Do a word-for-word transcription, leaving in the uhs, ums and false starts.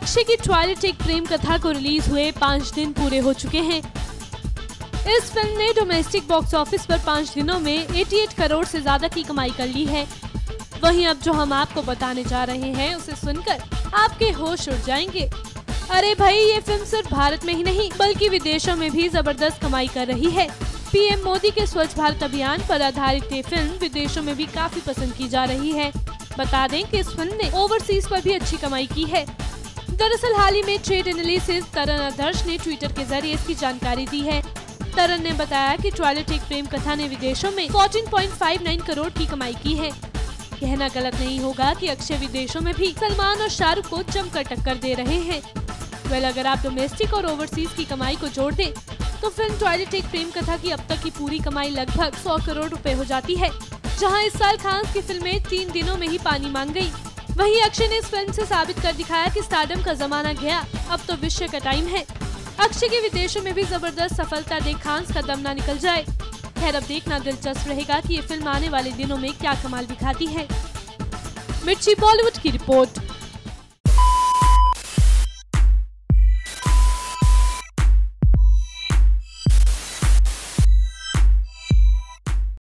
अक्षय की टॉयलेट एक प्रेम कथा को रिलीज हुए पाँच दिन पूरे हो चुके हैं। इस फिल्म ने डोमेस्टिक बॉक्स ऑफिस पर पाँच दिनों में अठासी करोड़ से ज्यादा की कमाई कर ली है। वहीं अब जो हम आपको बताने जा रहे हैं उसे सुनकर आपके होश उड़ जाएंगे। अरे भाई, ये फिल्म सिर्फ भारत में ही नहीं बल्कि विदेशों में भी जबरदस्त कमाई कर रही है। पीएम मोदी के स्वच्छ भारत अभियान पर आधारित ये फिल्म विदेशों में भी काफी पसंद की जा रही है। बता दें कि इस फिल्म ने ओवरसीज पर भी अच्छी कमाई की है। दरअसल हाल ही में ट्रेड एनालिसिस तरन आदर्श ने ट्विटर के जरिए इसकी जानकारी दी है। तरन ने बताया कि टॉयलेट एक प्रेम कथा ने विदेशों में चौदह पॉइंट पाँच नौ करोड़ की कमाई की है। कहना गलत नहीं होगा कि अक्षय विदेशों में भी सलमान और शाहरुख को जमकर टक्कर दे रहे हैं। वेल, अगर आप डोमेस्टिक और ओवरसीज की कमाई को जोड़ दें तो फिल्म टॉयलेट एक प्रेम कथा की अब तक की पूरी कमाई लगभग सौ करोड़ रुपए हो जाती है। जहां इस साल खान की फिल्में तीन दिनों में ही पानी मांग गई। वहीं अक्षय ने इस फिल्म से साबित कर दिखाया कि स्टारडम का जमाना गया, अब तो विश्व का टाइम है। अक्षय के विदेशों में भी जबरदस्त सफलता देख खान का दम ना निकल जाए। खैर, अब देखना दिलचस्प रहेगा कि ये फिल्म आने वाले दिनों में क्या कमाल दिखाती है। मिर्ची बॉलीवुड की रिपोर्ट।